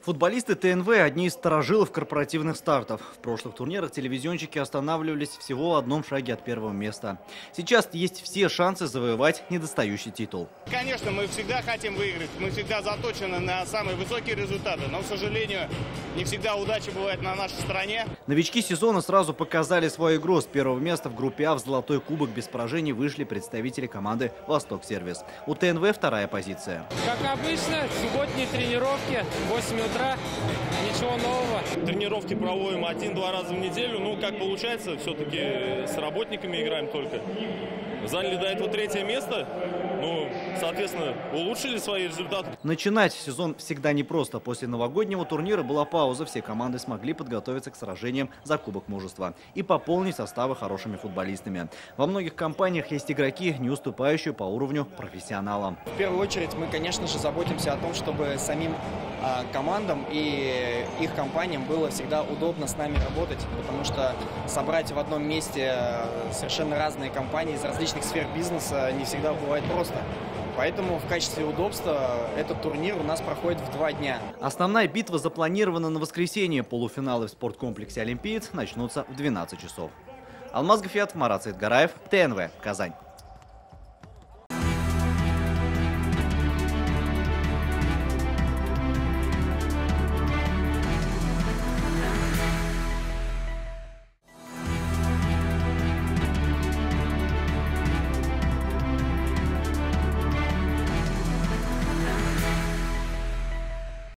Футболисты ТНВ – одни из старожилов корпоративных стартов. В прошлых турнирах телевизионщики останавливались всего в одном шаге от первого места. Сейчас есть все шансы завоевать недостающий титул. Конечно, мы всегда хотим выиграть, мы всегда заточены на самые высокие результаты, но, к сожалению, не всегда удача бывает на нашей стороне. Новички сезона сразу показали свою игру. С первого места в группе А в золотой кубок без поражений вышли представители команды «Восток Сервис». У ТНВ вторая позиция. Как обычно, субботние тренировки, 8 утра, ничего нового. Тренировки проводим 1-2 раза в неделю. Ну, как получается, все-таки с работниками играем только. Заняли до этого третье место. Ну, соответственно, улучшили свои результаты. Начинать сезон всегда непросто. После новогоднего турнира была пауза. Все команды смогли подготовиться к сражениям за Кубок Мужества и пополнить составы хорошими футболистами. Во многих компаниях есть игроки, не уступающие по уровню профессионалам. В первую очередь мы, конечно же, заботимся о том, чтобы самим командам и их компаниям было всегда удобно с нами работать, потому что собрать в одном месте совершенно разные компании из различных сфер бизнеса не всегда бывает просто. Поэтому в качестве удобства этот турнир у нас проходит в 2 дня. Основная битва запланирована на воскресенье. Полуфиналы в спорткомплексе «Олимпиец» начнутся в 12 часов. Алмаз Гафият, Марат Саидгараев, ТНВ, Казань.